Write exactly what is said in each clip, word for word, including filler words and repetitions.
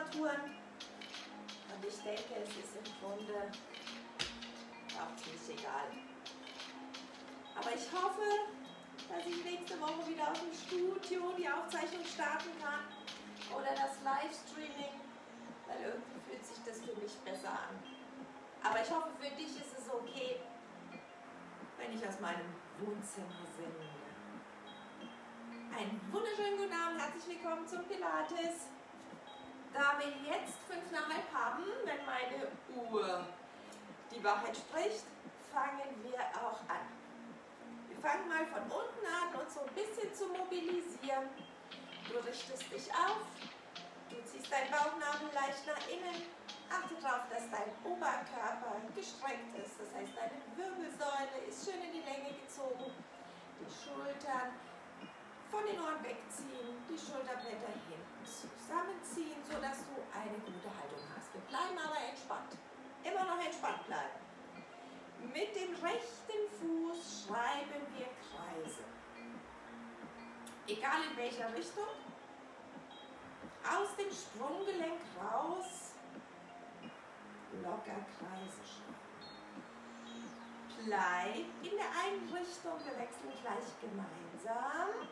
Temperaturen. Und ich denke, es ist im Grunde auch ziemlich egal. Aber ich hoffe, dass ich nächste Woche wieder aus dem Studio die Aufzeichnung starten kann oder das Livestreaming, weil irgendwie fühlt sich das für mich besser an. Aber ich hoffe, für dich ist es okay, wenn ich aus meinem Wohnzimmer sende. Einen wunderschönen guten Abend, herzlich willkommen zum Pilates. Da wir jetzt fünf nach halb haben, wenn meine Uhr die Wahrheit spricht, fangen wir auch an. Wir fangen mal von unten an, uns so ein bisschen zu mobilisieren. Du richtest dich auf, du ziehst deinen Bauchnabel leicht nach innen. Achte darauf, dass dein Oberkörper gestreckt ist, das heißt, deine Wirbelsäule ist schön in die Länge gezogen. Die Schultern von den Ohren wegziehen, die Schulterblätter hinten zusammenziehen, sodass du eine gute Haltung hast. Wir bleiben aber entspannt. Immer noch entspannt bleiben. Mit dem rechten Fuß schreiben wir Kreise. Egal in welcher Richtung. Aus dem Sprunggelenk raus. Locker Kreise schreiben. Bleib in der einen Richtung, wir wechseln gleich gemeinsam.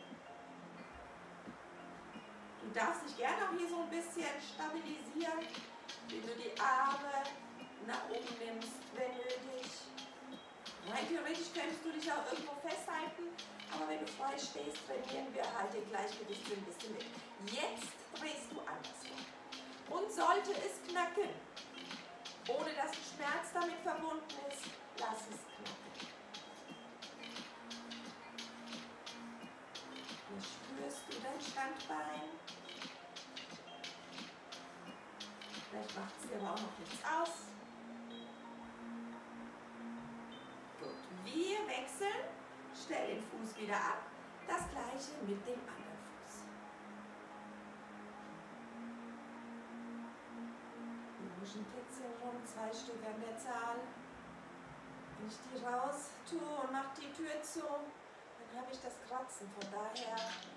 Du darfst dich gerne auch hier so ein bisschen stabilisieren, wenn du die Arme nach oben nimmst, wenn nötig. Rein theoretisch könntest du dich auch irgendwo festhalten, aber wenn du frei stehst, trainieren wir halt den Gleichgewicht ein bisschen mit. Jetzt drehst du andersrum. Und sollte es knacken, ohne dass ein Schmerz damit verbunden ist, lass es knacken. Hier spürst du dein Standbein. Vielleicht macht es dir aber auch noch nichts aus. Gut, wir wechseln. Stell den Fuß wieder ab. Das gleiche mit dem anderen Fuß. Wir huschen Kitzeln rum, zwei Stück an der Zahl. Wenn ich die raus tue und mache die Tür zu, dann habe ich das Kratzen. Von daher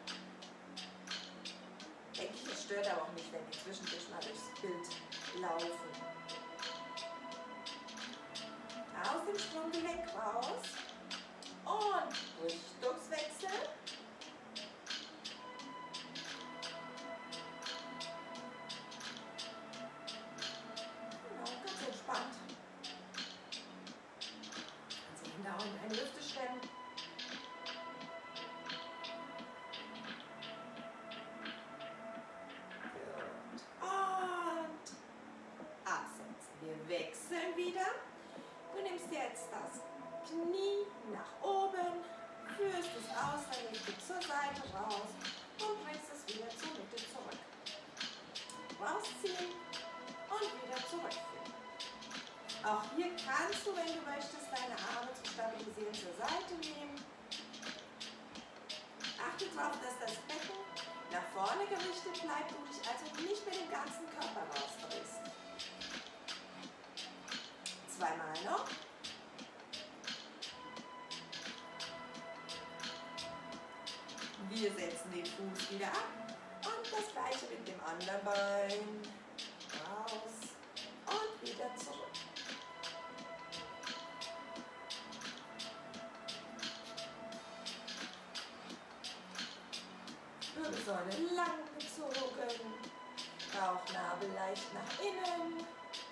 denke ich, es stört aber auch nicht, wenn die zwischendurch mal durchs Bild laufen. Aus dem Sprunggelenk raus und Richtungswechsel. Genau, ganz entspannt. Kannst die Hände auch in eine Lüfte stemmen. Wechseln wieder. Du nimmst jetzt das Knie nach oben, führst es aus der Mitte zur Seite raus und bringst es wieder zur Mitte zurück. Rausziehen und wieder zurückführen. Auch hier kannst du, wenn du möchtest, deine Arme zu stabilisieren zur Seite nehmen. Achte darauf, dass das Becken nach vorne gerichtet bleibt, du dich also nicht mit dem ganzen Körper rausdrehst. Zweimal noch. Wir setzen den Fuß wieder ab und das gleiche mit dem anderen Bein. Raus und wieder zurück. Wirbelsäule lang gezogen. Bauchnabel leicht nach innen.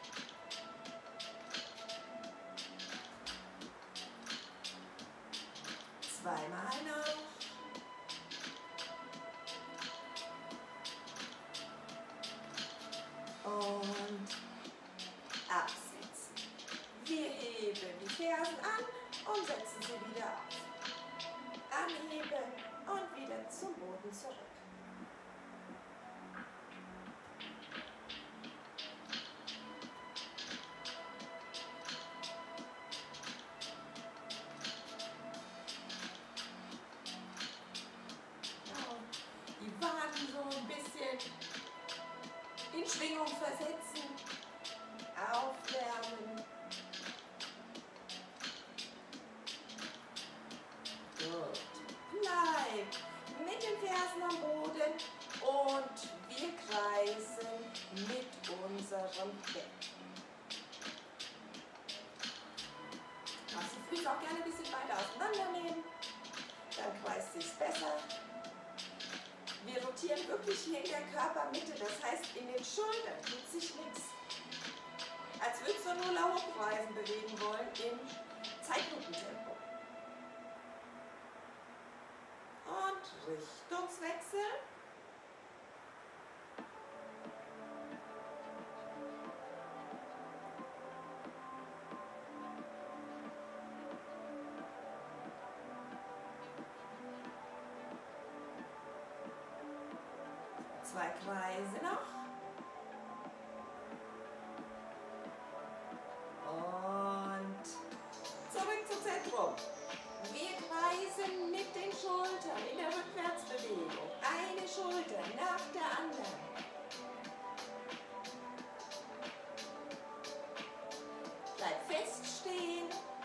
Zweimal noch. Und absetzen. Wir heben die Fersen an und setzen sie wieder auf. Anheben und wieder zum Boden zurück. Die Waden so ein bisschen in Schwingung versetzen, aufwärmen. Gut. Bleib mit den Fersen am Boden und wir kreisen rotieren wirklich hier in der Körpermitte, das heißt in den Schultern tut sich nichts. Als würdest du nur Laufreisen bewegen wollen im Zeitlupentempo. Und Richtungswechsel. Zwei Kreise noch. Und zurück zum Zentrum. Wir kreisen mit den Schultern in der Rückwärtsbewegung. Eine Schulter nach der anderen. Bleib fest stehen.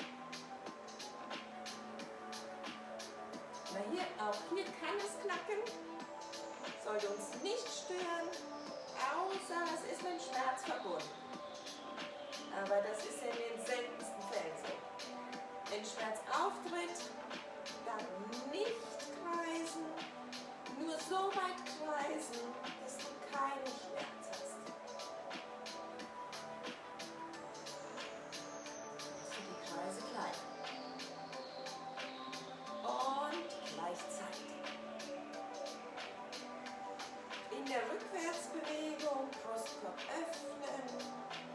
Na hier, auch hier kann es knacken. Sollte uns nicht stören, außer es ist mit dem Schmerz verbunden. Aber das ist in den seltensten Fällen so. Wenn Schmerz auftritt, dann nicht kreisen, nur so weit kreisen, dass du keinen Schmerz hast. Dass du die Kreise klein. Und gleichzeitig. In der Rückwärtsbewegung, Brustkorb öffnen.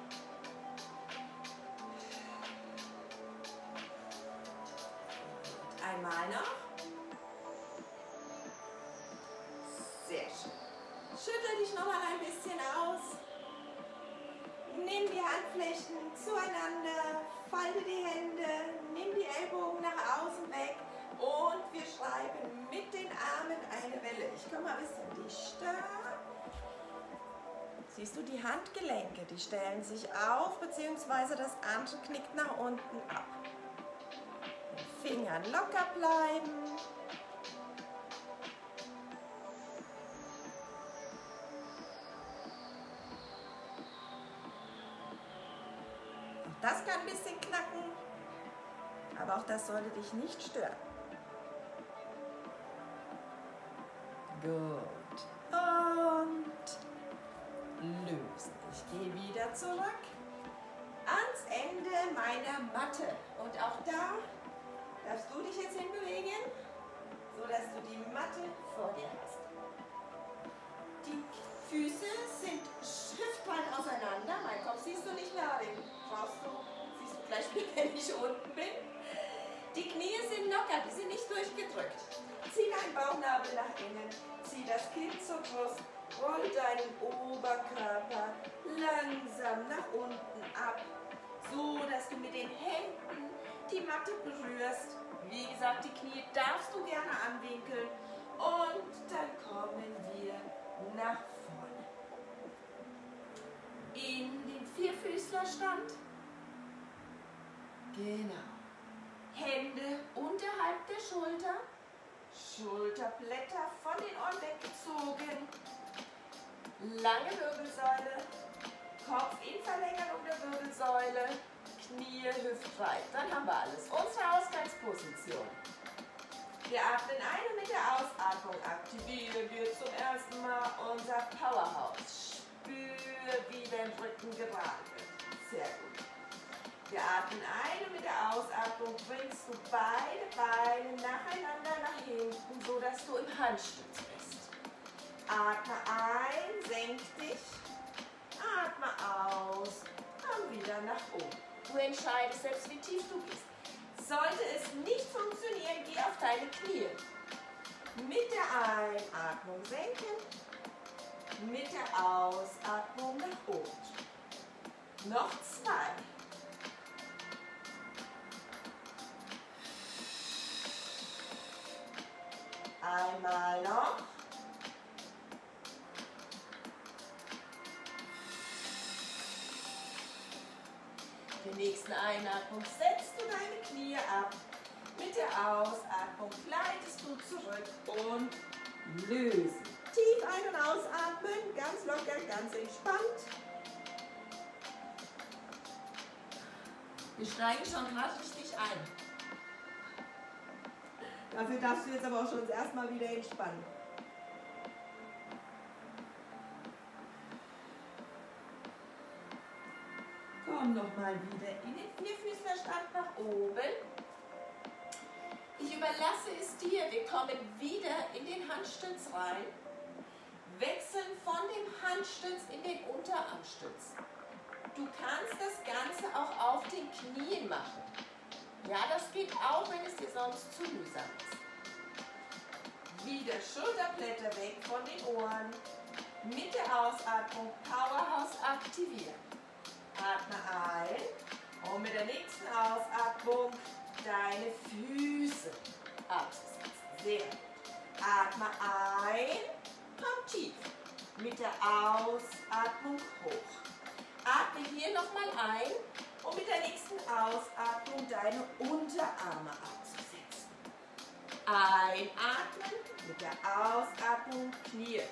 Einmal noch. Sehr schön. Schüttel dich noch mal ein bisschen aus. Nimm die Handflächen zueinander, falte die Hände, nimm die Ellbogen nach außen weg. Und wir schreiben mit den Armen eine Welle. Ich komme mal ein bisschen dichter. Siehst du die Handgelenke, die stellen sich auf, beziehungsweise das andere knickt nach unten ab. Mit Fingern locker bleiben. Auch das kann ein bisschen knacken, aber auch das sollte dich nicht stören. Gut. Und lösen. Ich gehe wieder zurück ans Ende meiner Matte. Und auch da darfst du dich jetzt hinbewegen, sodass du die Matte vor dir hast. Die Füße sind hüftbreit auseinander. Mein Kopf siehst du nicht mehr, den brauchst du, siehst du gleich wieder, wenn ich unten bin. Die Knie sind locker, die sind nicht durchgedrückt. Zieh deinen Bauchnabel nach innen, zieh das Kinn zur Brust, roll deinen Oberkörper langsam nach unten ab, so dass du mit den Händen die Matte berührst. Wie gesagt, die Knie darfst du gerne anwinkeln und dann kommen wir nach vorne. In den Vierfüßlerstand. Genau. Hände unterhalb der Schulter. Schulterblätter von den Ohren weggezogen. Lange Wirbelsäule. Kopf in Verlängerung der Wirbelsäule. Knie hüftbreit. Dann haben wir alles. Unsere Ausgangsposition. Wir atmen ein und mit der Ausatmung aktivieren wir zum ersten Mal unser Powerhouse. Spür, wie dein Rücken gerade wird. Sehr gut. Wir atmen ein und mit der Ausatmung bringst du beide Beine nacheinander nach hinten, sodass du im Handstütz bist. Atme ein, senk dich. Atme aus, komm wieder nach oben. Du entscheidest selbst, wie tief du bist. Sollte es nicht funktionieren, geh auf deine Knie. Mit der Einatmung senken, mit der Ausatmung nach oben. Noch zwei. Einmal noch. Mit der nächsten Einatmung setzt du deine Knie ab. Mit der Ausatmung gleitest du zurück und lösen. Tief ein- und ausatmen, ganz locker, ganz entspannt. Wir steigen schon gerade richtig ein. Dafür darfst du jetzt aber auch schon das erste Mal wieder entspannen. komm nochmal wieder in den Vierfüßlerstand nach oben. Ich überlasse es dir. Wir kommen wieder in den Handstütz rein. Wechseln von dem Handstütz in den Unterarmstütz. Du kannst das Ganze auch auf den Knien machen. Ja, das geht auch, wenn es dir sonst zu mühsam ist. Wieder Schulterblätter weg von den Ohren. Mit der Ausatmung Powerhouse aktivieren. Atme ein und mit der nächsten Ausatmung deine Füße absetzen. Sehr gut. Atme ein, komm tief. Mit der Ausatmung hoch. Atme hier nochmal ein und mit der nächsten Ausatmung deine Unterarme abzusetzen. Einatmen, mit der Ausatmung Knie.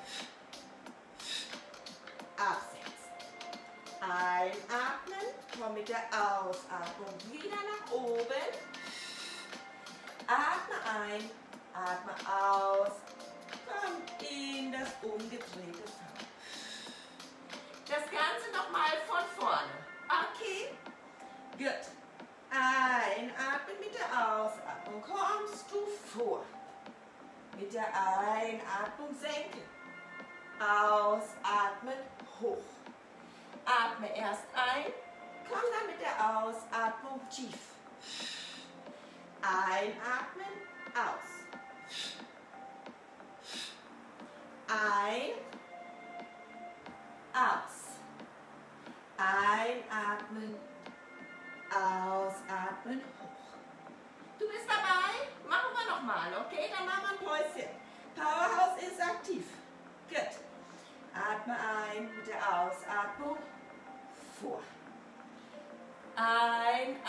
Absetzen. Einatmen, komm mit der Ausatmung wieder nach oben. Atme ein, atme aus, komm in das umgedrehte V. Das Ganze nochmal von vorne. Okay? Gut. Einatmen mit der Ausatmung kommst du vor. Mit der Einatmung senken. Ausatmen hoch. Atme erst ein, komm dann mit der Ausatmung tief. Einatmen, aus. Ein, aus. Einatmen, ausatmen, hoch. Du bist dabei? Machen wir nochmal, okay? Dann machen wir ein Päuschen. Powerhouse ist aktiv. Gut. Atme ein mit der Ausatmung vor. Einatmen,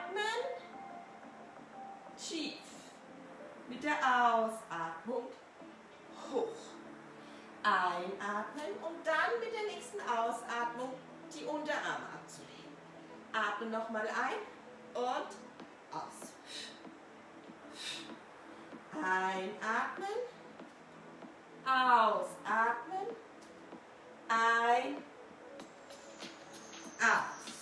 tief. Mit der Ausatmung hoch. Einatmen und dann mit der nächsten Ausatmung die Unterarme abzulegen. Atme nochmal ein und aus. Einatmen, ausatmen, ein, aus.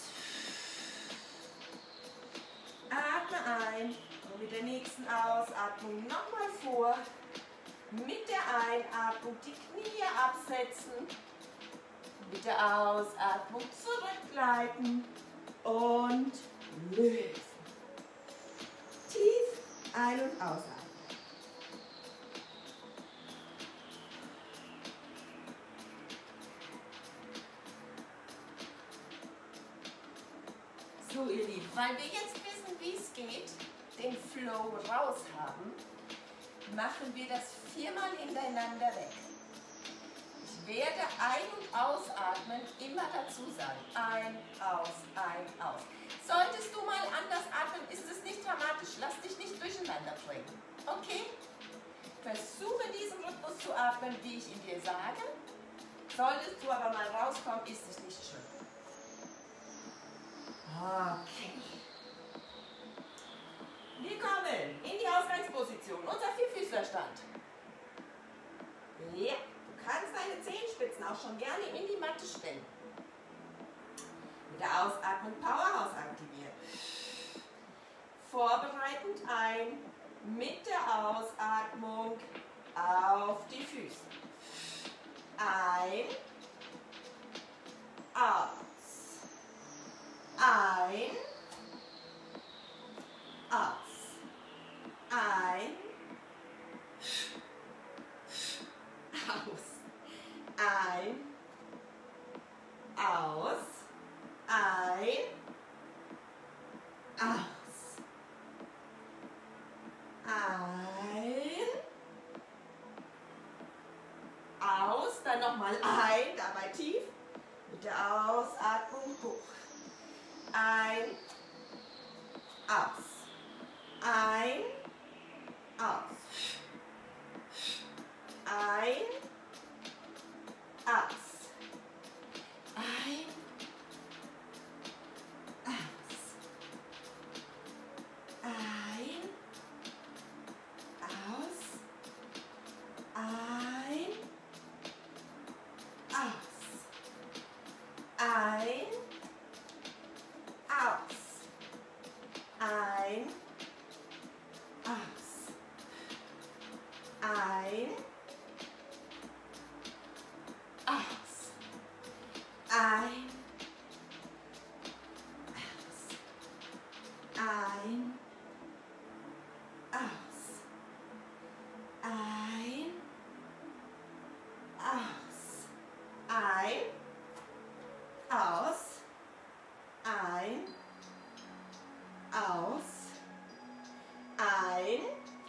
Atme ein und mit der nächsten Ausatmung nochmal vor. Mit der Einatmung die Knie absetzen. Mit der Ausatmung zurückgleiten und lösen. Tief ein- und ausatmen. So ihr Lieben, weil wir jetzt wissen, wie es geht, den Flow raus haben, machen wir das viermal hintereinander weg. Ich werde ein- und ausatmen immer dazu sagen. Ein, aus, ein, aus. Solltest du mal anders atmen, ist es nicht dramatisch. Lass dich nicht durcheinander bringen. Okay? Versuche diesen Rhythmus zu atmen, wie ich ihn dir sage. Solltest du aber mal rauskommen, ist es nicht schlimm. Okay. Wir kommen in die Ausgangsposition, unser Vierfüßlerstand. Ja, du kannst deine Zehenspitzen auch schon gerne in die Matte stellen. Mit der Ausatmung Powerhouse aktivieren. Vorbereitend ein, mit der Ausatmung auf die Füße. Ein, aus. Ein, aus. Ein, aus. Ein, aus. Ein, aus. Ein, aus. Dann nochmal ein, dabei tief. Mit der Ausatmung hoch. Ein, aus. Ein, aus. Ein, aus. Ein, aus. Ein, aus. Ein, aus. Ein, Ein, aus, ein, aus, ein, aus, ein, aus, ein, aus, ein, aus, ein,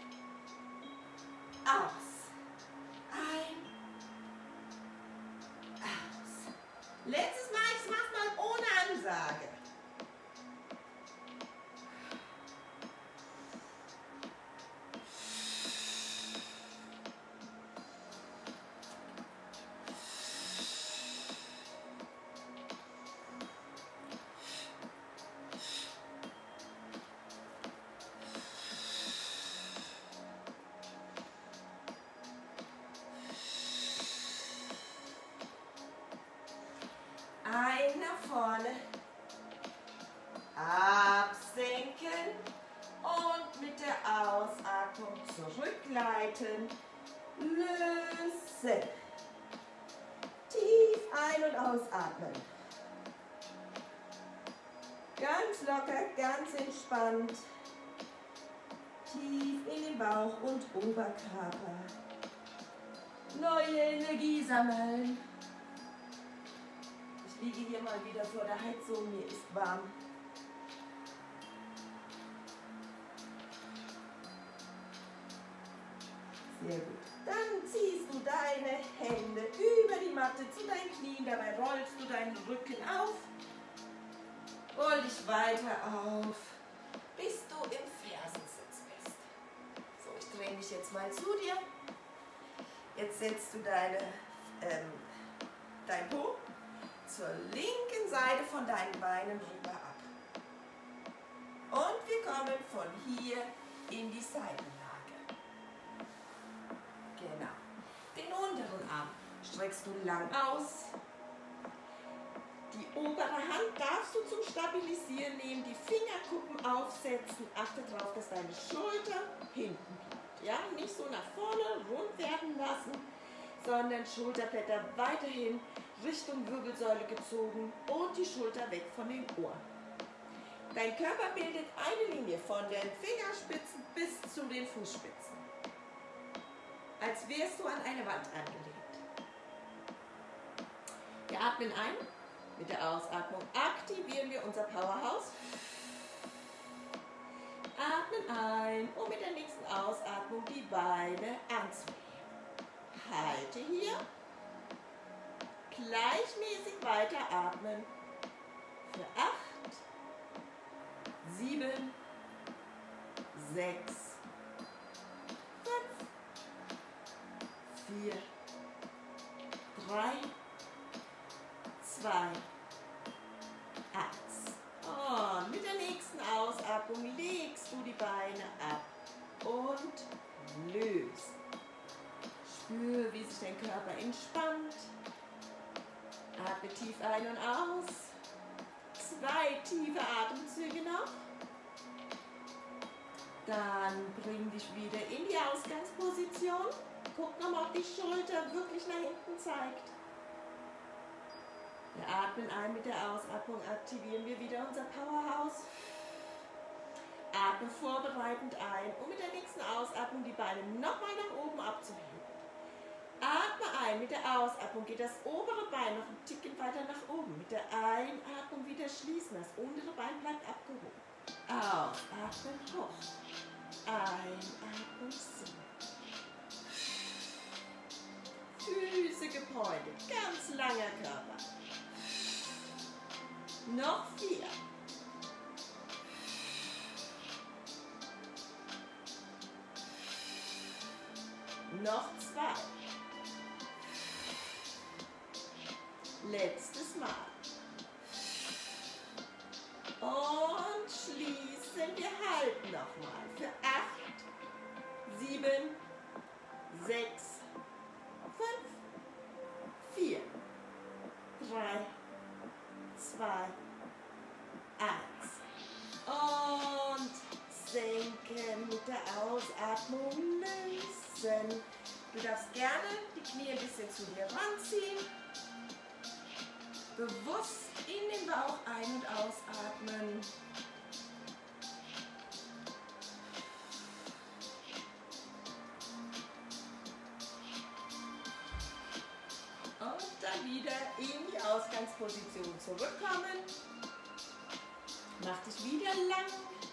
aus, ein, aus. Letztes Mal, ich mach's mal ohne Ansage. Ein nach vorne, absenken und mit der Ausatmung zurückgleiten, lösen. Tief ein- und ausatmen. Ganz locker, ganz entspannt. Tief in den Bauch und Oberkörper. Neue Energie sammeln. Ich liege hier mal wieder vor der Heizung, mir ist warm. Sehr gut. Dann ziehst du deine Hände über die Matte zu deinen Knien, dabei rollst du deinen Rücken auf. Roll dich weiter auf, bis du im Fersensitz bist. So, ich drehe mich jetzt mal zu dir. Jetzt setzt du deine, ähm, dein Po zur linken Seite von deinen Beinen rüber ab. Und wir kommen von hier in die Seitenlage. Genau. Den unteren Arm streckst du lang aus. Die obere Hand darfst du zum Stabilisieren nehmen, die Fingerkuppen aufsetzen. Achte darauf, dass deine Schulter hinten bleibt. Ja, nicht so nach vorne rund werden lassen, sondern Schulterblätter weiterhin Richtung Wirbelsäule gezogen und die Schulter weg von den Ohren. Dein Körper bildet eine Linie von den Fingerspitzen bis zu den Fußspitzen. Als wärst du an eine Wand angelegt. Wir atmen ein. Mit der Ausatmung aktivieren wir unser Powerhouse. Atmen ein und mit der nächsten Ausatmung die Beine anzuheben. Halte hier. Gleichmäßig weiter atmen. Für acht, sieben, sechs, fünf, vier, drei, zwei, eins. Und mit der nächsten Ausatmung legst du die Beine ab und löst. Spür, wie sich dein Körper entspannt. Atme tief ein und aus. Zwei tiefe Atemzüge noch. Dann bring dich wieder in die Ausgangsposition. Guck nochmal, ob die Schulter wirklich nach hinten zeigt. Wir atmen ein, mit der Ausatmung aktivieren wir wieder unser Powerhouse. Atme vorbereitend ein, um mit der nächsten Ausatmung die Beine nochmal nach oben abzuheben. Atme ein, mit der Ausatmung geht das obere Bein noch ein Ticken weiter nach oben. Mit der Einatmung wieder schließen, das untere Bein bleibt abgehoben. Ausatmen, hoch. Einatmen, sinken. Füße gepointet, ganz langer Körper. Noch vier. Noch zwei. Letztes Mal. Und schließen. Wir halten nochmal. Für acht, sieben, sechs, fünf, vier, drei, zwei, eins. Und senken mit der Ausatmung, lösen. Du darfst gerne die Knie ein bisschen zu dir ranziehen. Bewusst in den Bauch ein- und ausatmen. Und dann wieder in die Ausgangsposition zurückkommen. Mach dich wieder lang.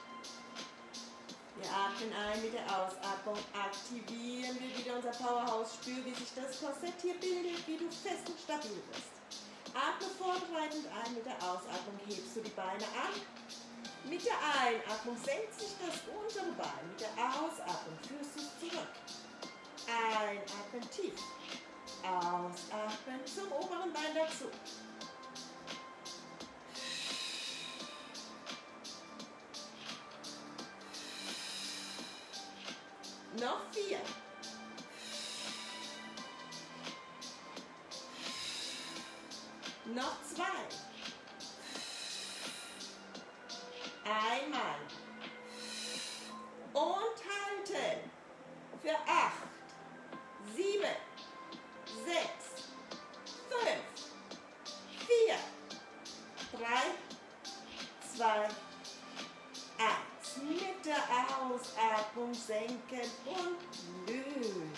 Wir atmen ein mit der Ausatmung, aktivieren wir wieder unser Powerhouse, spür, wie sich das Korsett hier bildet, wie du fest und stabil bist. Atme vorbereitend ein, mit der Ausatmung hebst du die Beine an. Mit der Einatmung senkt sich das untere Bein, mit der Ausatmung führst du es zurück. Einatmen tief, ausatmen zum oberen Bein dazu. Noch vier. Noch zwei. Einmal. Und halten. Für acht, sieben, sechs, fünf, vier, drei, zwei, eins. Mit der Ausatmung senken und lösen.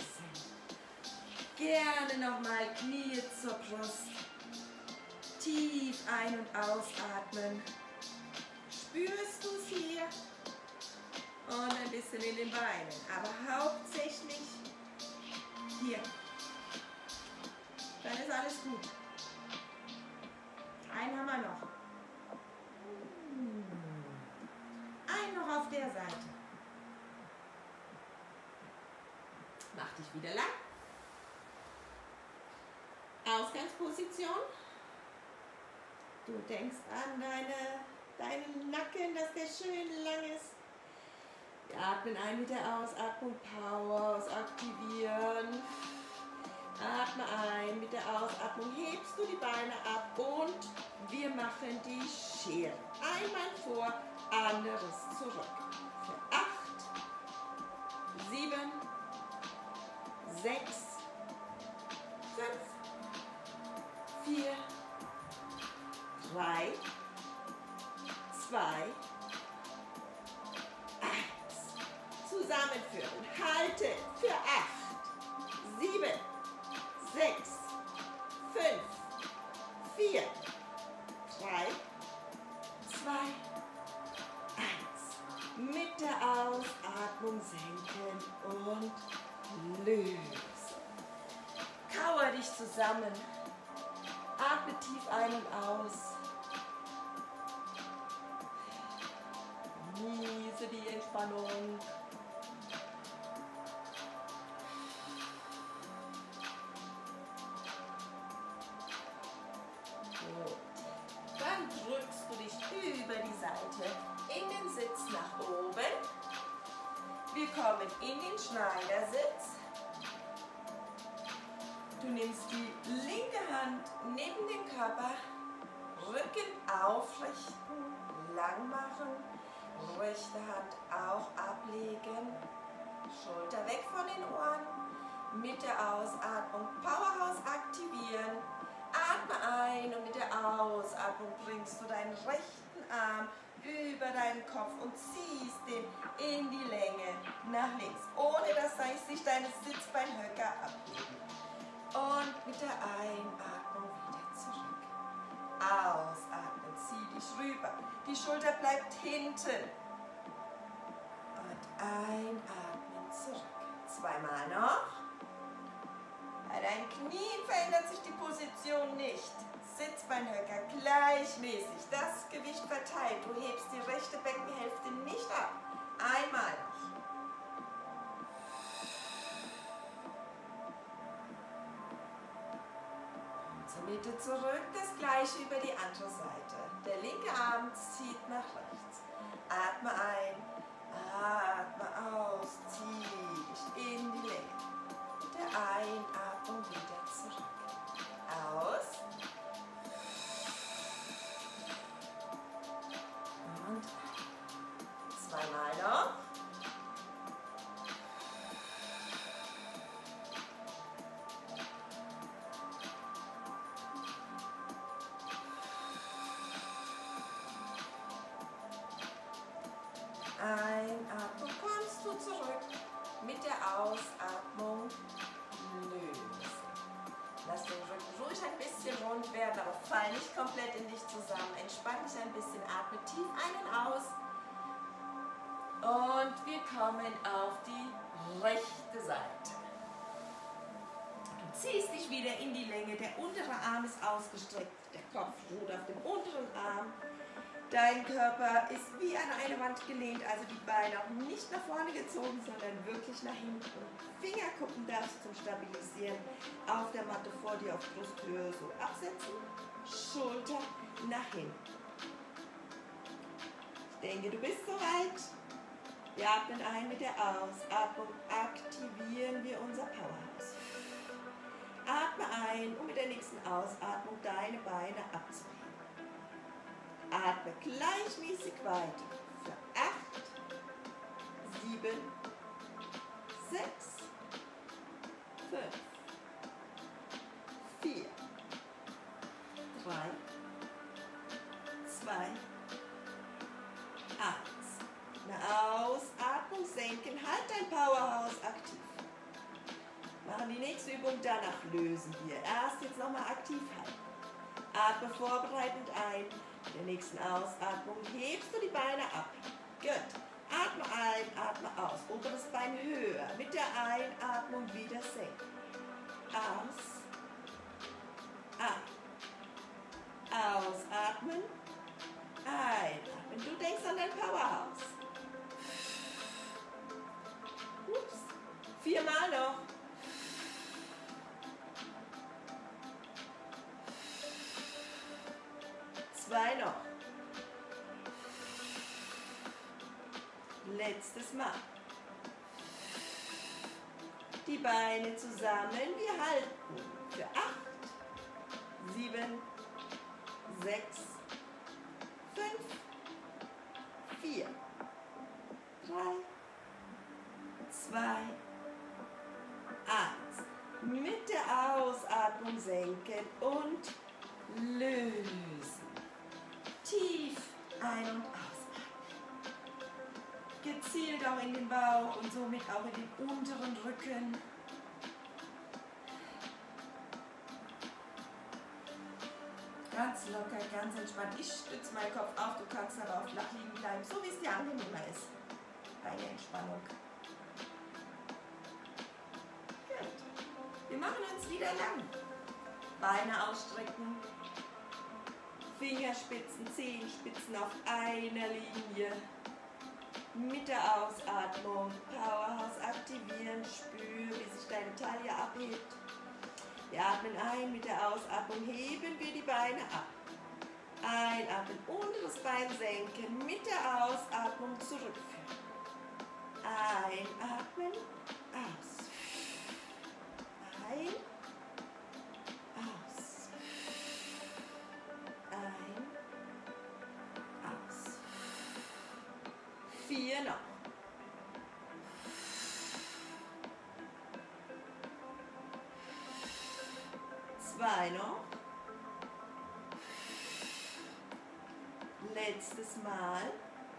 Gerne nochmal Knie zur Brust. Tief ein- und ausatmen. Spürst du es hier? Und ein bisschen in den Beinen. Aber hauptsächlich hier. Dann ist alles gut. Einen haben wir noch. Einen noch auf der Seite. Mach dich wieder lang. Ausgangsposition. Du denkst an deine, deinen Nacken, dass der schön lang ist. Wir atmen ein mit der Ausatmung, Power aktivieren. Atme ein, mit der Ausatmung hebst du die Beine ab und wir machen die Schere. Einmal vor, anderes zurück. Für acht, sieben, sechs, fünf, vier, drei, zwei, eins. Zusammenführen. Halten für acht, sieben, sechs, fünf, vier, drei, zwei, eins. Mit der Ausatmung senken und lösen. Kauer dich zusammen. Atme tief ein und aus. Genieße die Entspannung. Gut. Dann drückst du dich über die Seite in den Sitz nach oben. Wir kommen in den Schneidersitz. Du nimmst die linke Hand neben den Körper, Rücken aufrichten, lang machen, rechte Hand auch ablegen, Schulter weg von den Ohren, mit der Ausatmung Powerhouse aktivieren, atme ein und mit der Ausatmung bringst du deinen rechten Arm über deinen Kopf und ziehst den in die Länge nach links, ohne dass sich deine Sitzbeinhöcker abheben. Und mit der Einatmung wieder zurück. Ausatmen, zieh dich rüber. Die Schulter bleibt hinten. Und einatmen, zurück. Zweimal noch. Bei deinen Knien verändert sich die Position nicht. Sitzbeinhöcker gleichmäßig. Das Gewicht verteilt. Du hebst die rechte Beckenhälfte nicht ab. Einmal noch. Zur Mitte zurück, das gleiche über die andere Seite. Der linke Arm zieht nach rechts. Atme ein, atme aus, zieh dich in die Länge. Mit der Einatmung wieder zurück. Aus. Und zweimal noch. aber fall nicht komplett in dich zusammen. Entspann dich ein bisschen, atme tief ein und aus. Und wir kommen auf die rechte Seite. Du ziehst dich wieder in die Länge, der untere Arm ist ausgestreckt, der Kopf ruht auf dem unteren Arm. Dein Körper ist wie an eine Wand gelehnt, also die Beine auch nicht nach vorne gezogen, sondern wirklich nach hinten. Fingerkuppen darfst du zum Stabilisieren auf der Matte vor dir auf Brusthöhe so absetzen. Schulter nach hinten. Ich denke, du bist soweit. Wir atmen ein mit der Ausatmung, aktivieren wir unser Powerhouse. Atme ein, um mit der nächsten Ausatmung deine Beine abzuheben. Atme gleichmäßig weiter für acht, sieben, sechs, fünf, vier, drei, zwei, eins. Eine Ausatmung senken, halt dein Powerhouse aktiv. Machen die nächste Übung, danach lösen wir. Erst jetzt nochmal aktiv halten. Atme vorbereitend ein. Mit der nächsten Ausatmung hebst du die Beine ab. Gut. Atme ein, atme aus. Oberes Bein höher. Mit der Einatmung wieder senken. Aus. Ein. Ausatmen. Einatmen. Du denkst an dein Powerhouse. Ups. Viermal noch. Zwei noch. Letztes Mal. Die Beine zusammen. Wir halten für acht, sieben, sechs, fünf, vier, drei, zwei, eins. Mit der Ausatmung senken und lösen. Tief ein- und ausatmen. Gezielt auch in den Bauch und somit auch in den unteren Rücken. Ganz locker, ganz entspannt. Ich stütze meinen Kopf auf, du kannst darauf flach liegen bleiben, so wie es dir angenehmer ist. Deine Entspannung. Gut. Wir machen uns wieder lang. Beine ausstrecken. Fingerspitzen, Zehenspitzen auf einer Linie. Mit der Ausatmung Powerhouse aktivieren. Spür, wie sich deine Taille abhebt. Wir atmen ein, mit der Ausatmung heben wir die Beine ab. Einatmen, unteres Bein senken, mit der Ausatmung zurückführen. Einatmen, aus. Ein, aus. Ein, aus. Vier noch. Zwei noch. Letztes Mal.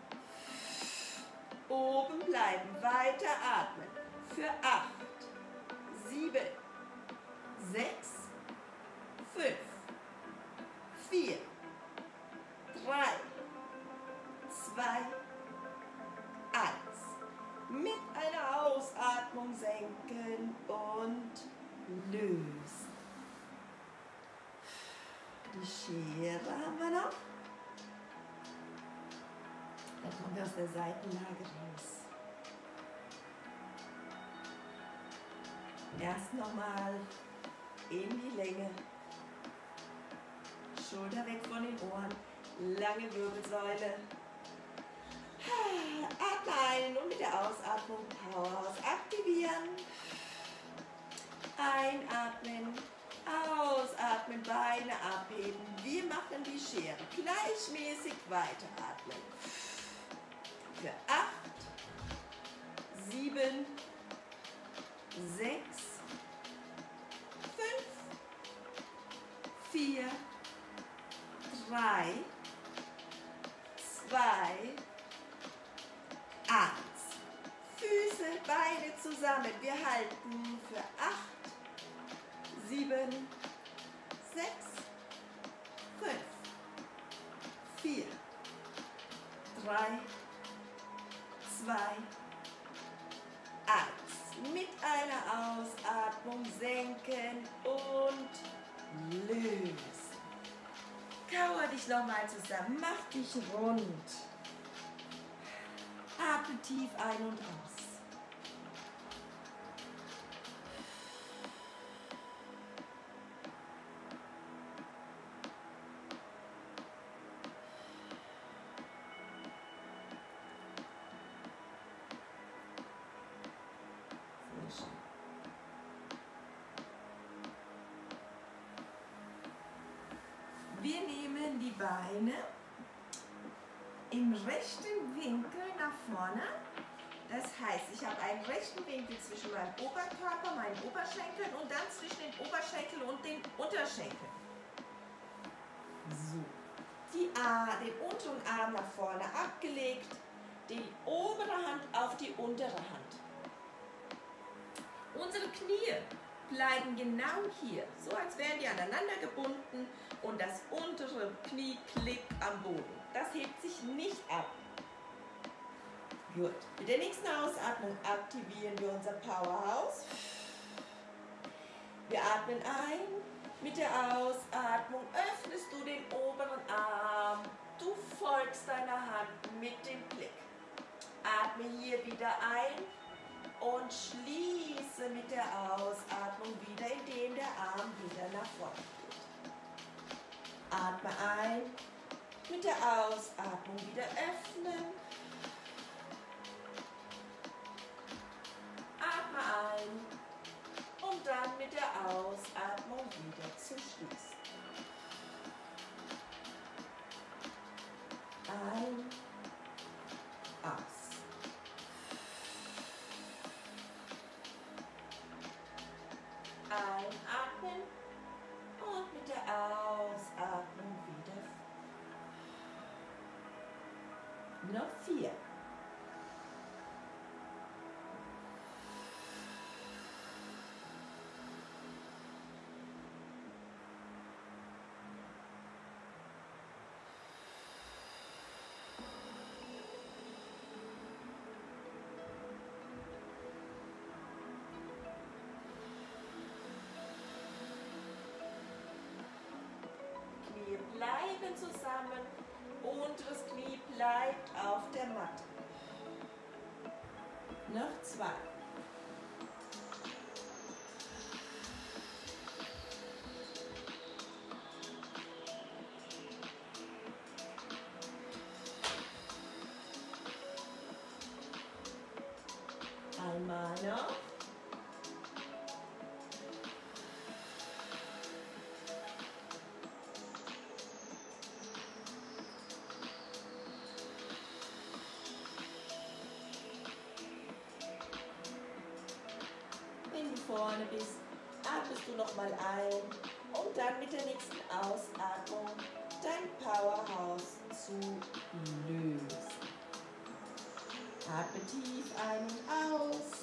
Oben bleiben, weiter atmen. Für acht, sieben, sechs, fünf, vier, drei, zwei, eins. Mit einer Ausatmung senken und lösen. Die Schere haben wir noch. Dann kommen wir aus der Seitenlage raus. Erst nochmal in die Länge. Schulter weg von den Ohren. Lange Wirbelsäule. Atme ein und mit der Ausatmung Powerhouse aktivieren. Einatmen. Ausatmen, Beine abheben. Wir machen die Schere. Gleichmäßig weiteratmen. Für acht, sieben, sechs, fünf, vier, drei, zwei, eins. Füße, Beine zusammen. Wir halten für acht, sieben, sechs, drei, zwei, eins. Mit einer Ausatmung senken und lösen. Kauer dich nochmal zusammen, mach dich rund. Atme tief ein und aus. Wir nehmen die Beine im rechten Winkel nach vorne. Das heißt, ich habe einen rechten Winkel zwischen meinem Oberkörper, meinen Oberschenkeln und dann zwischen den Oberschenkeln und den Unterschenkeln. So. Die Ar- den unteren Arm nach vorne abgelegt, die obere Hand auf die untere Hand. Unsere Knie bleiben genau hier, so als wären die aneinander gebunden und das untere Knie klickt am Boden. Das hebt sich nicht ab. Gut, mit der nächsten Ausatmung aktivieren wir unser Powerhouse. Wir atmen ein, mit der Ausatmung öffnest du den oberen Arm, du folgst deiner Hand mit dem Blick. Atme hier wieder ein. Und schließe mit der Ausatmung wieder, indem der Arm wieder nach vorne geht. Atme ein, mit der Ausatmung wieder öffnen. Atme ein und dann mit der Ausatmung wieder zu schließen. Ein, aus. Einatmen und mit der Ausatmung wieder. Noch vier. Bleiben zusammen, unteres Knie bleibt auf der Matte. Noch zwei. Einmal noch. Vorne bist, atmest du noch mal ein und dann mit der nächsten Ausatmung dein Powerhouse zu lösen. Atme tief ein und aus.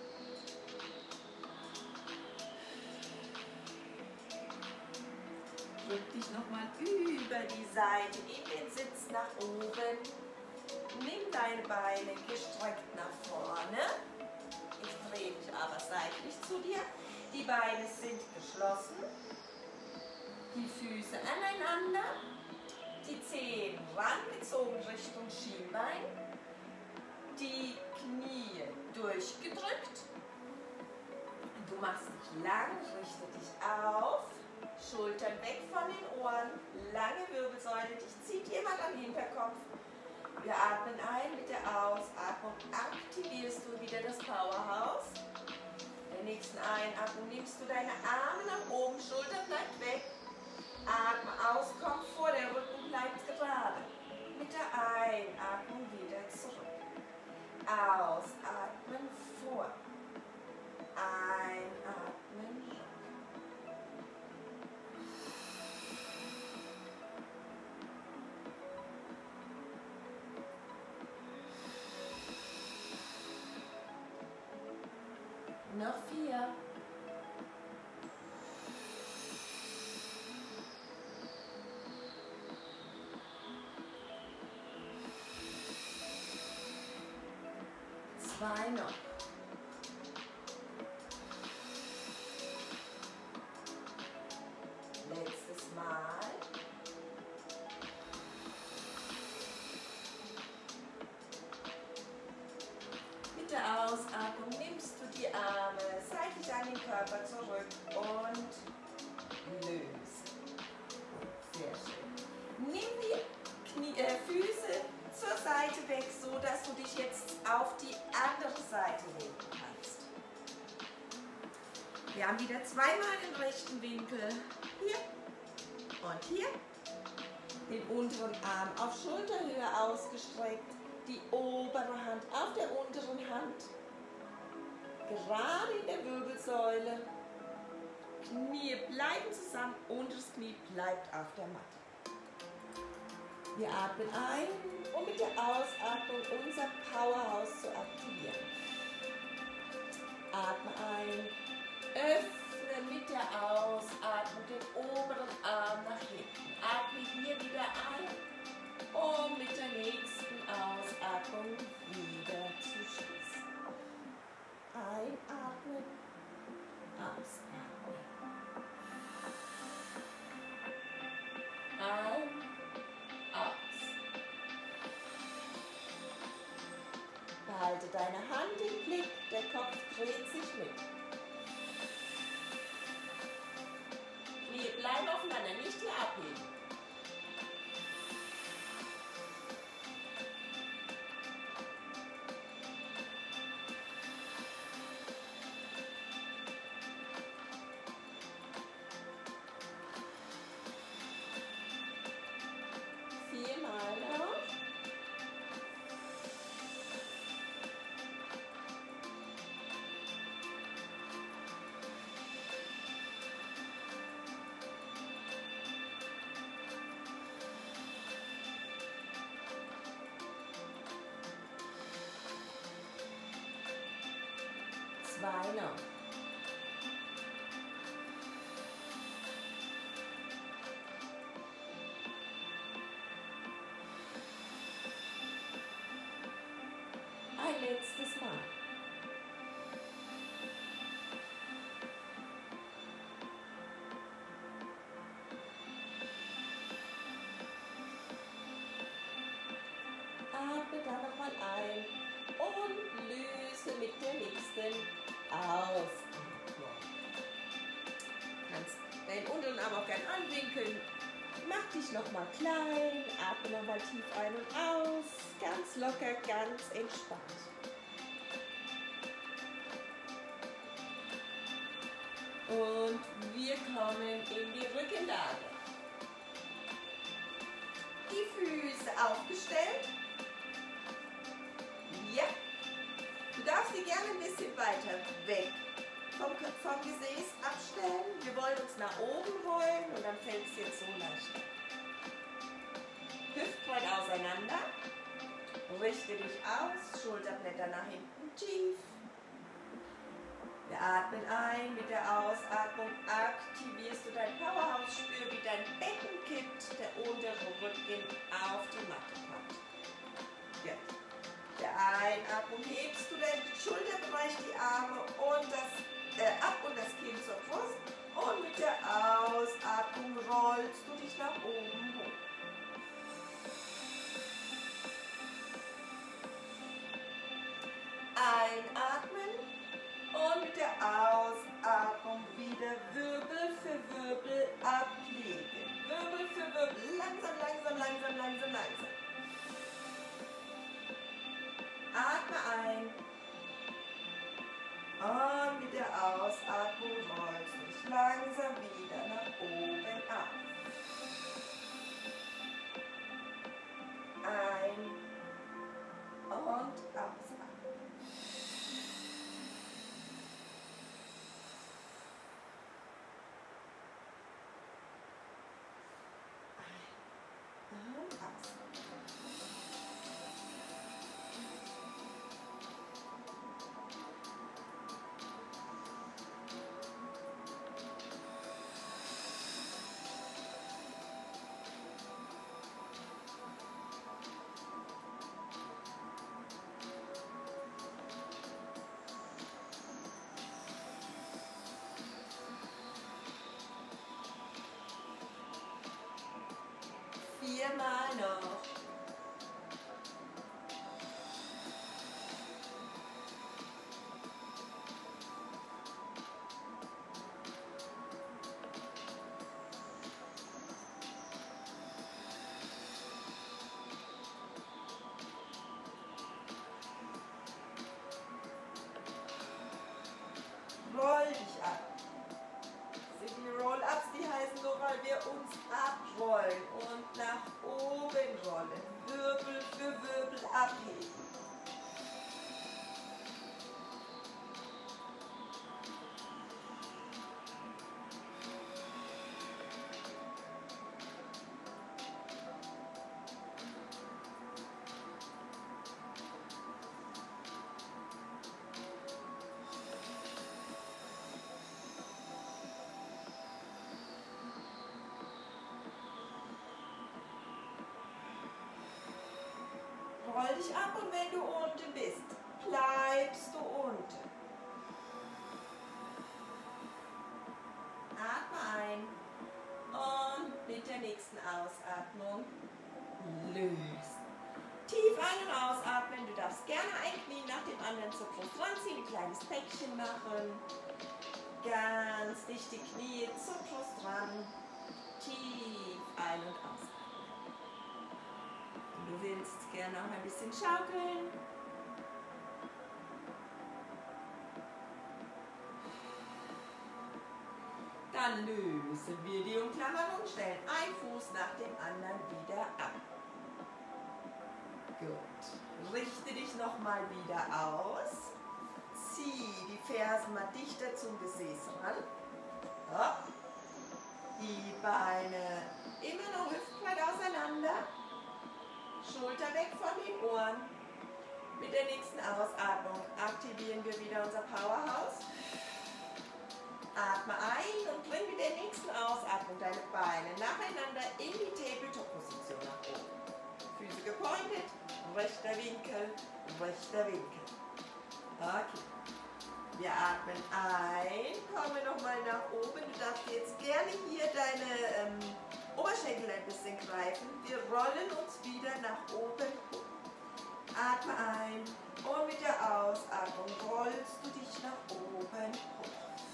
Drück dich noch mal über die Seite in den Sitz nach oben. Nimm deine Beine gestreckt nach vorne. Ich drehe mich aber seitlich zu dir. Die Beine sind geschlossen. Die Füße aneinander. Die Zehen rangezogen Richtung Schienbein. Die Knie durchgedrückt. Du machst dich lang, richte dich auf. Schultern weg von den Ohren. Lange Wirbelsäule. Dich zieht jemand am Hinterkopf. Wir atmen ein, mit der Ausatmung aktivierst du wieder das Powerhouse. In der nächsten Einatmung nimmst du deine Arme nach oben, Schulter bleibt weg. Atme aus, komm vor, der Rücken bleibt gerade. Mit der Einatmung wieder zurück. Ausatmen vor. Einatmen. Noch vier. Zwei noch. Letztes Mal. Mit der Ausatmung nimmst du die Arme seitlich an den Körper zurück und löse. Sehr schön. Nimm die Knie, äh, Füße zur Seite weg, so dass du dich jetzt auf die andere Seite legen kannst. Wir haben wieder zweimal den rechten Winkel. Hier und hier. Den unteren Arm auf Schulterhöhe ausgestreckt. Die obere Hand auf der unteren Hand. Gerade in der Wirbelsäule. Knie bleiben zusammen, unteres Knie bleibt auf der Matte. Wir atmen ein, um mit der Ausatmung unser Powerhouse zu aktivieren. Atme ein, öffne mit der Ausatmung den oberen Arm nach hinten. Atme hier wieder ein, um mit der nächsten Ausatmung wieder zu schließen. Einatmen, ausatmen. Ein, aus. Behalte deine Hand im Blick, der Kopf dreht sich mit. Knie bleiben aufeinander, nicht hier abheben. Viermal noch. Zwei noch. Ein letztes Mal. Atme dann nochmal ein und löse mit der nächsten Ausatmung. Du kannst deinen unteren Arm auch gern anwinkeln. Mach dich nochmal klein, atme nochmal tief ein und aus. Ganz locker, ganz entspannt. Und wir kommen in die Rückenlage. Die Füße aufgestellt. Ja. Du darfst sie gerne ein bisschen weiter weg vom, vom Gesäß abstellen. Wir wollen uns nach oben rollen und dann fällt es jetzt so leichter. Hüftbreit auseinander. Richte dich aus, Schulterblätter nach hinten tief. Wir atmen ein, mit der Ausatmung aktivierst du dein Powerhouse, spür wie dein Becken kippt, der untere Rücken auf die Matte kommt. Gut. Der Einatmung hebst du den Schulterbereich, die Arme und das, äh, ab und das Kinn zur Brust und mit der Ausatmung rollst du dich nach oben hoch. Einatmen. Und mit der Ausatmung wieder Wirbel für Wirbel ablegen. Wirbel für Wirbel. Langsam, langsam, langsam, langsam, langsam. Atme ein. Und mit der Ausatmung rollst du dich langsam wieder nach oben ab. Ein. Und ausatmen. Viermal noch. Roll dich ab. Sind die Roll-Ups, die heißen so, weil wir uns abrollen und nach oben rollen. Wirbel für Wirbel abheben. Roll dich ab und wenn du unten bist, bleibst du unten. Atme ein und mit der nächsten Ausatmung lösen. Tief ein- und ausatmen. Du darfst gerne ein Knie nach dem anderen zur Brust ranziehen, ein kleines Päckchen machen. Ganz dicht die Knie zur Brust ran. Tief ein- und ausatmen. Du willst gerne auch ein bisschen schaukeln. Dann lösen wir die Umklammerung, stellen einen Fuß nach dem anderen wieder ab. Gut. Richte dich nochmal wieder aus. Zieh die Fersen mal dichter zum Gesäß ran. Hopp. Die Beine immer noch hüftbreit auseinander. Schulter weg von den Ohren. Mit der nächsten Ausatmung aktivieren wir wieder unser Powerhouse. Atme ein und bring mit der nächsten Ausatmung deine Beine nacheinander in die Tabletop-Position nach oben. Füße gepointet, rechter Winkel, rechter Winkel. Okay. Wir atmen ein, kommen nochmal nach oben. Du darfst jetzt gerne hier deine ähm, Oberschenkel ein bisschen greifen. Wir rollen uns wieder nach oben hoch. Atme ein und mit der Ausatmung rollst du dich nach oben hoch.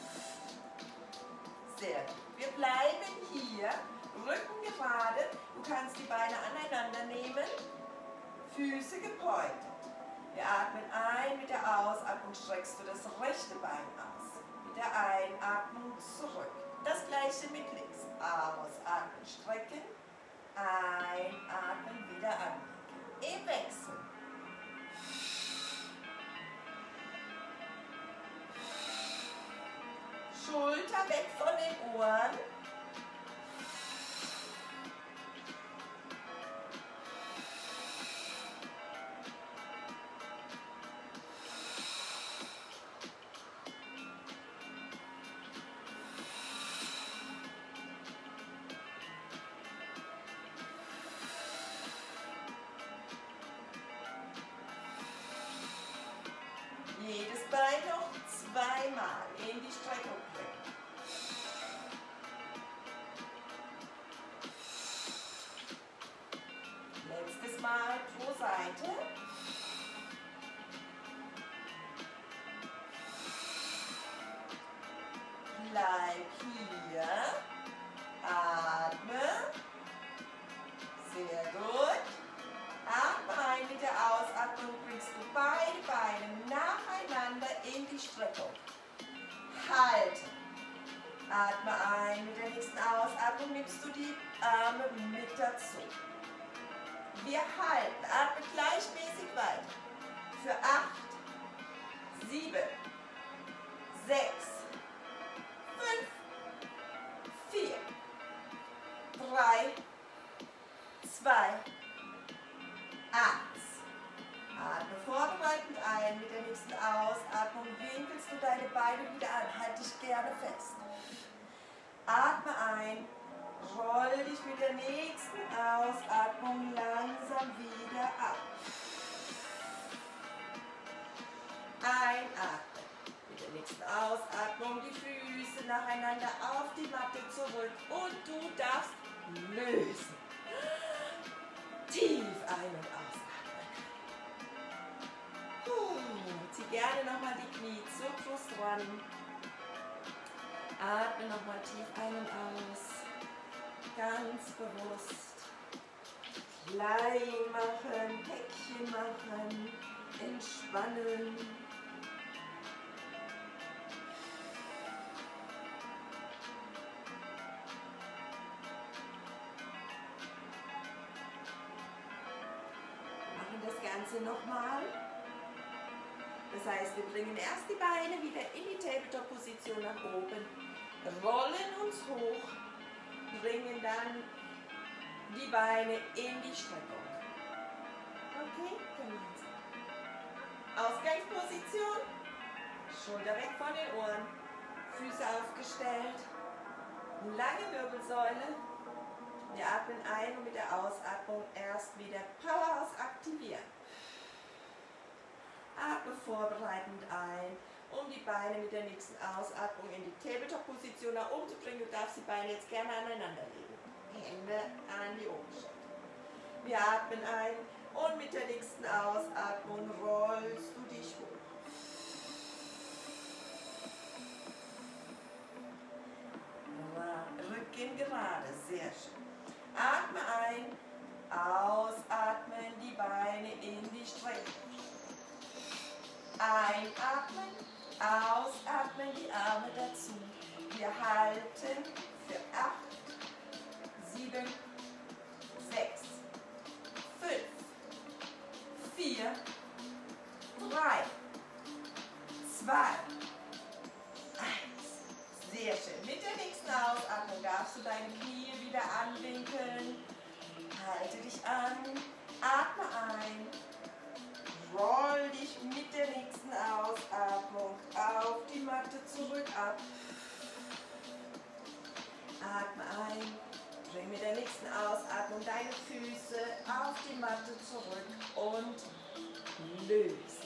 Sehr gut. Wir bleiben hier, Rücken gerade. Du kannst die Beine aneinander nehmen, Füße gepointet. Wir atmen ein, mit der Ausatmung streckst du das rechte Bein aus. Mit der Einatmung zurück. Das gleiche mit links. Ausatmen, strecken. Einatmen, wieder anlegen. Im Wechsel. Schulter weg von den Ohren. Jedes Bein noch zweimal in die Streckung bringen. Letztes Mal pro Seite. Bleib hier. Atme. Sehr gut. Atme ein, mit der Ausatmung bringst du beide Beine nacheinander in die Streckung. Halte. Atme ein, mit der nächsten Ausatmung nimmst du die Arme mit dazu. Wir halten. Atme gleichmäßig weiter. Für acht, sieben, sechs, fünf, vier, drei, zwei, eins. Atme vorbereitend ein. Mit der nächsten Ausatmung winkelst du deine Beine wieder an. Halt dich gerne fest. Atme ein. Roll dich mit der nächsten Ausatmung langsam wieder ab. Einatmen. Mit der nächsten Ausatmung die Füße nacheinander auf die Matte zurück und du darfst lösen. Tief ein- und ausatmen. Puh. Zieh gerne nochmal die Knie zur Brust ran. Atme nochmal tief ein und aus. Ganz bewusst. Klein machen, Päckchen machen, entspannen. Machen das Ganze nochmal. Das heißt, wir bringen erst die Beine wieder in die Tabletop-Position nach oben, rollen uns hoch, bringen dann die Beine in die Streckung. Okay, gemeinsam. Ausgangsposition, Schulter weg von den Ohren, Füße aufgestellt, lange Wirbelsäule. Wir atmen ein und mit der Ausatmung erst wieder Powerhouse aktivieren. Atme vorbereitend ein, um die Beine mit der nächsten Ausatmung in die Tabletop-Position nach oben zu bringen. Du darfst die Beine jetzt gerne aneinander legen. Hände an die Oberschenkel. Wir atmen ein und mit der nächsten Ausatmung rollst du dich hoch. Rücken gerade, sehr schön. Atme ein, ausatmen, die Beine in die Streckung. Einatmen, ausatmen, die Arme dazu. Wir halten für acht, sieben, sechs, fünf, vier, drei, zwei, eins. Sehr schön. Mit der nächsten Ausatmung darfst du deine Knie wieder anwinkeln. Halte dich an, atme ein. Roll dich mit der nächsten Ausatmung auf die Matte zurück ab. Atme ein, bring mit der nächsten Ausatmung deine Füße auf die Matte zurück und löse.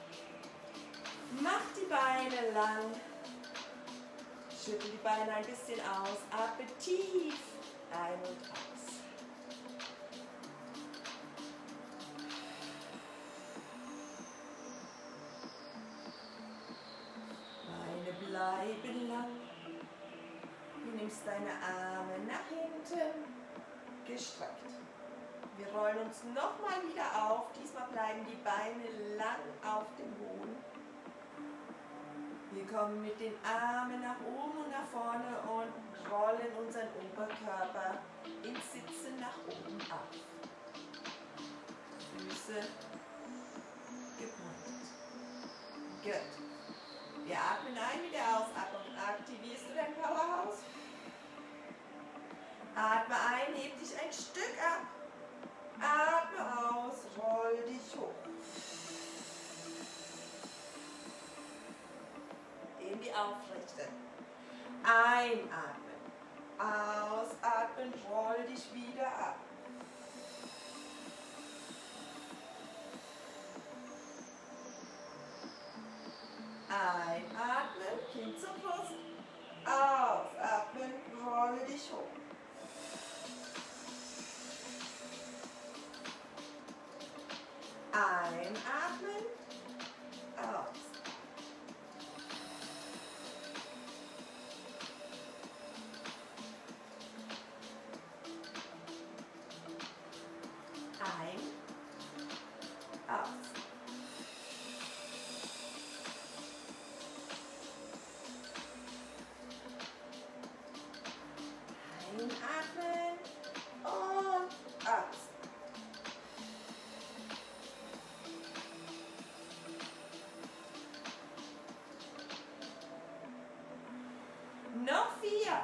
Mach die Beine lang, schüttel die Beine ein bisschen aus, atme tief ein und aus. Bleiben lang. Du nimmst deine Arme nach hinten, gestreckt. Wir rollen uns nochmal wieder auf. Diesmal bleiben die Beine lang auf dem Boden. Wir kommen mit den Armen nach oben und nach vorne und rollen unseren Oberkörper ins Sitzen nach oben ab. Füße gebeugt. Gut. Wir atmen ein, mit der Ausatmung aktivierst du dein Powerhouse. Atme ein, heb dich ein Stück ab. Atme aus, roll dich hoch. In die Aufrechte. Einatmen. Ausatmen, roll dich wieder ab. Einatmen, Kinn zur Brust. Ausatmen, rolle dich hoch. Einatmen, aus. Ein, aus. Einatmen und aus. Noch vier.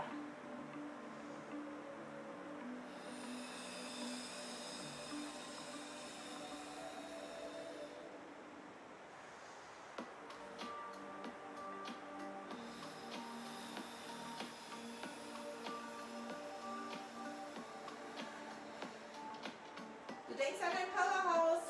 Du denkst an dein Powerhouse.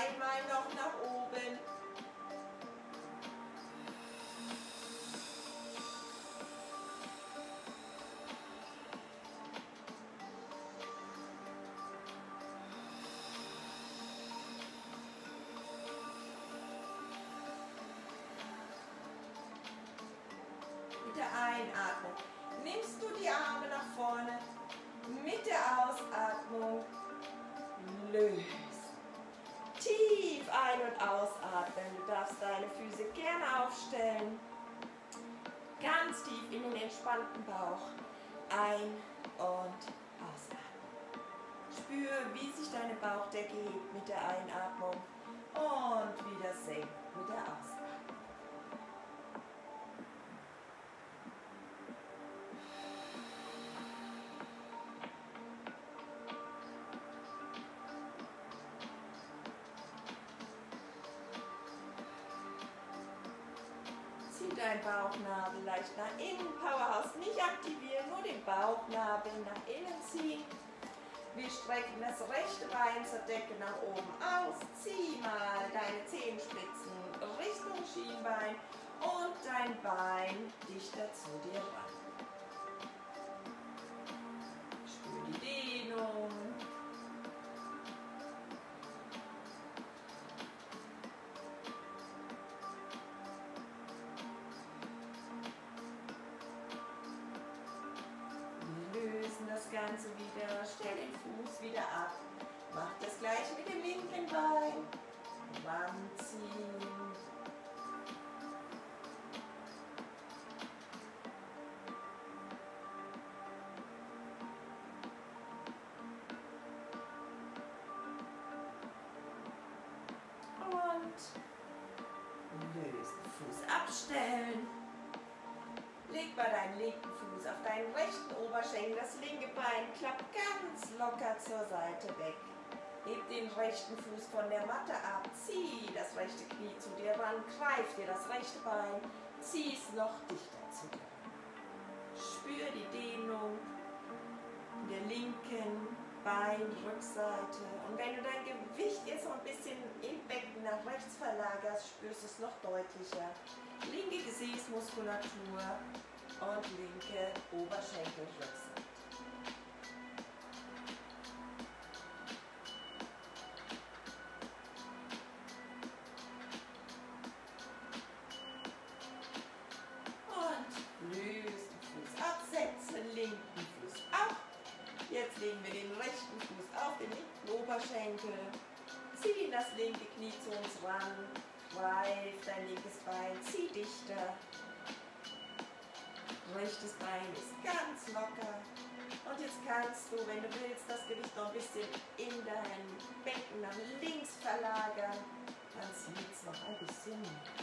Einmal noch nach oben. Mit der Einatmung nimmst du die Arme nach vorne. Mit der Ausatmung löst. Tief ein- und ausatmen. Du darfst deine Füße gerne aufstellen. Ganz tief in den entspannten Bauch. Ein- und ausatmen. Spür, wie sich deine Bauchdecke hebt mit der Einatmung und wieder senkt mit der Ausatmung. Dein Bauchnabel leicht nach innen, Powerhouse nicht aktivieren, nur den Bauchnabel nach innen ziehen. Wir strecken das rechte Bein zur Decke nach oben aus, zieh mal deine Zehenspitzen Richtung Schienbein und dein Bein dichter zu dir ran. Spür die Dehnung. Das Ganze wieder, stell den Fuß wieder ab, mach das gleiche mit dem linken Bein, ranziehen, und lösen, Fuß abstellen. Leg mal deinen linken Fuß auf deinen rechten Oberschenkel, das linke Bein klappt ganz locker zur Seite weg. Heb den rechten Fuß von der Matte ab, zieh das rechte Knie zu dir ran, greif dir das rechte Bein, zieh es noch dichter zu dir ran. Spür die Dehnung in der linken Beinrückseite. Und wenn du dein Gewicht jetzt noch ein bisschen im Becken nach rechts verlagerst, spürst du es noch deutlicher. Linke Gesäßmuskulatur und linke Oberschenkelrückseite. Und löst den Fuß ab, setze linken Fuß ab. Jetzt legen wir den rechten Fuß auf den linken Oberschenkel, ziehen das linke Knie zu uns ran. Greif dein linkes Bein, zieh dichter. Rechtes Bein ist ganz locker. Und jetzt kannst du, wenn du willst, das Gewicht noch ein bisschen in dein Becken nach links verlagern. Dann zieht es noch ein bisschen mehr.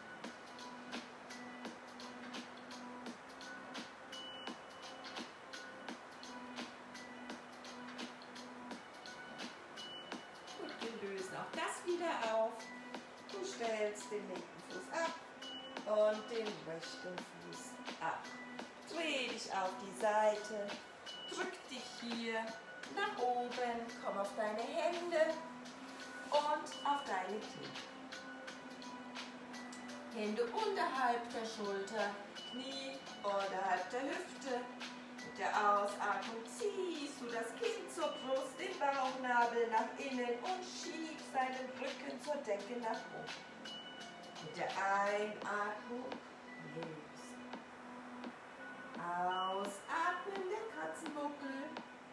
Gut, wir lösen auch das wieder auf. Du stellst den linken Fuß ab und den rechten Fuß ab. Dreh dich auf die Seite, drück dich hier nach oben, komm auf deine Hände und auf deine Knie. Hände unterhalb der Schulter, Knie unterhalb der Hüfte. Mit der Ausatmung ziehst du das Kinn zur Brust, den Bauchnabel nach innen und schiebst deinen Rücken zur Decke nach oben. Mit der Einatmung löst. Ausatmen, der Katzenbuckel.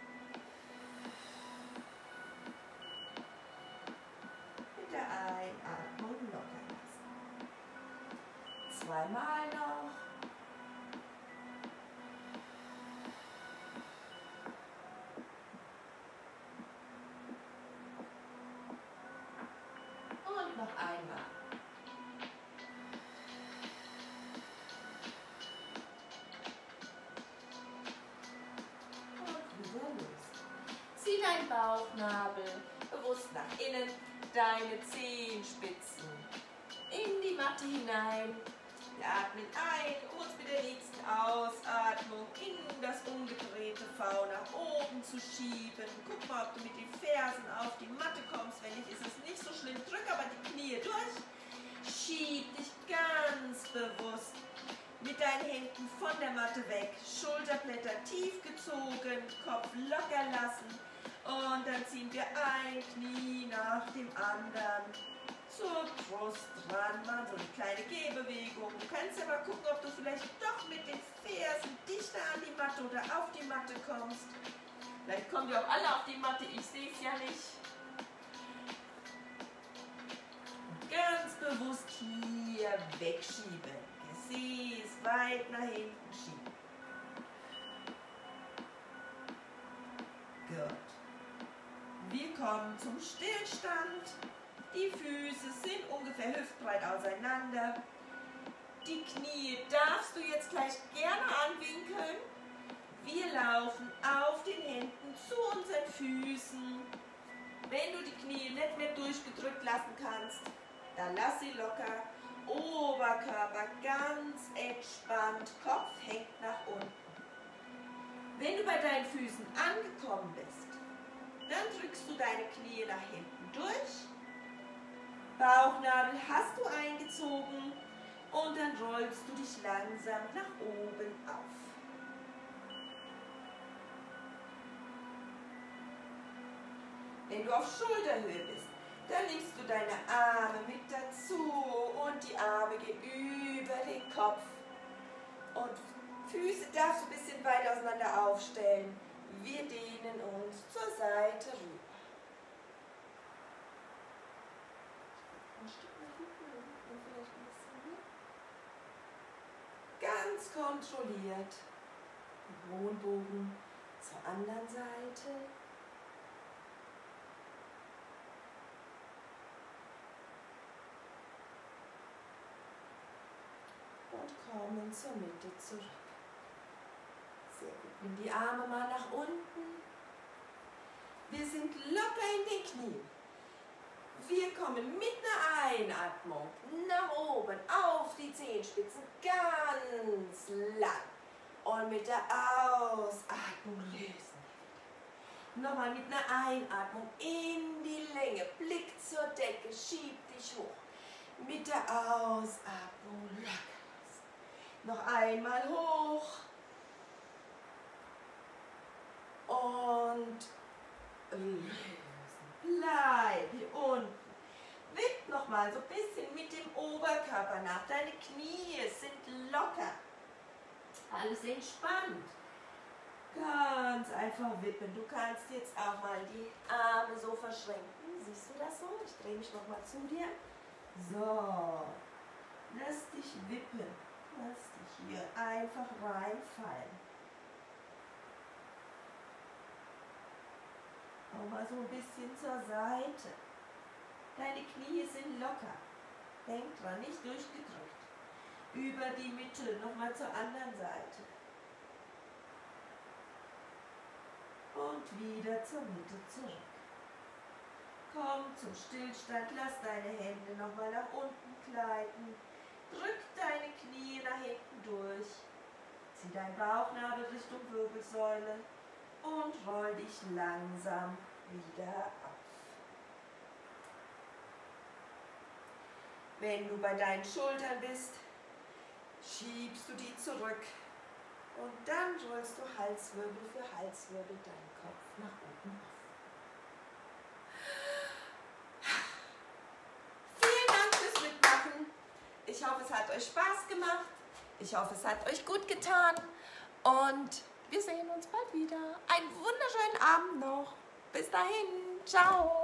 Mit der Einatmung locker lassen. Zweimal noch. Und noch einmal. Zieh deinen Bauchnabel bewusst nach innen, deine Zehenspitzen in die Matte hinein. Wir atmen ein, um uns mit der nächsten Ausatmung in das umgedrehte V nach oben zu schieben. Guck mal, ob du mit den Fersen auf die Matte kommst. Wenn nicht, ist es nicht so schlimm. von der Matte weg, Schulterblätter tief gezogen, Kopf locker lassen und dann ziehen wir ein Knie nach dem anderen zur Brust ran, machen so eine kleine Gehbewegung. Du kannst aber gucken, ob du vielleicht doch mit den Fersen dichter an die Matte oder auf die Matte kommst. Vielleicht kommen wir auch alle auf die Matte, ich sehe es ja nicht. Ganz bewusst hier wegschieben. Gesäß weit nach hinten schieben. Gut. Wir kommen zum Stillstand. Die Füße sind ungefähr hüftbreit auseinander. Die Knie darfst du jetzt gleich gerne anwinkeln. Wir laufen auf den Händen zu unseren Füßen. Wenn du die Knie nicht mehr durchgedrückt lassen kannst, dann lass sie locker. Oberkörper ganz entspannt, Kopf hängt nach unten. Wenn du bei deinen Füßen angekommen bist, dann drückst du deine Knie nach hinten durch. Bauchnabel hast du eingezogen und dann rollst du dich langsam nach oben auf. Wenn du auf Schulterhöhe bist, dann nimmst du deine Arme mit dazu und die Arme gehen über den Kopf. Und Füße darfst du ein bisschen weit auseinander aufstellen. Wir dehnen uns zur Seite rüber. Ein Stück nach hinten und vielleicht ein bisschen hier. Ganz kontrolliert. Hohenbogen zur anderen Seite. Und kommen zur Mitte zurück. Sehr gut. Nimm die Arme mal nach unten. Wir sind locker in den Knien. Wir kommen mit einer Einatmung nach oben auf die Zehenspitzen ganz lang. Und mit der Ausatmung lösen wir wieder. Nochmal mit einer Einatmung in die Länge. Blick zur Decke, schieb dich hoch. Mit der Ausatmung locker. Noch einmal hoch und lösen. Bleib hier unten. Wipp nochmal so ein bisschen mit dem Oberkörper nach. Deine Knie sind locker. Alles entspannt. Ganz einfach wippen. Du kannst jetzt auch mal die Arme so verschränken. Siehst du das so? Ich drehe mich nochmal zu dir. So. Lass dich wippen. Lass dich hier einfach reinfallen. Auch mal so ein bisschen zur Seite. Deine Knie sind locker. Denk dran, nicht durchgedrückt. Über die Mitte, nochmal zur anderen Seite. Und wieder zur Mitte zurück. Komm zum Stillstand, lass deine Hände nochmal nach unten gleiten. Drück deine Knie nach hinten durch. Zieh deinen Bauchnabel Richtung Wirbelsäule und roll dich langsam wieder auf. Wenn du bei deinen Schultern bist, schiebst du die zurück und dann rollst du Halswirbel für Halswirbel deinen Kopf nach oben auf. Ich hoffe, es hat euch Spaß gemacht. Ich hoffe, es hat euch gut getan. Und wir sehen uns bald wieder. Einen wunderschönen Abend noch. Bis dahin. Ciao.